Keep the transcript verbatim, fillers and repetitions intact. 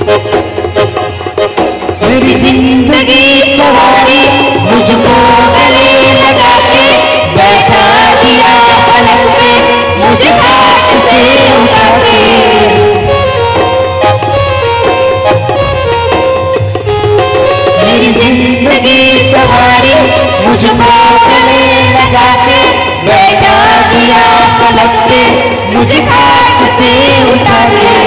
मेरी जिंदगी सवारी मुझको गले लगा के बैठा दिया पलक पे मुझे हाथ से उठा के। मेरी जिंदगी सवारी मुझको गले लगा के बैठा दिया पलक पे मुझे हाथ से उठा के।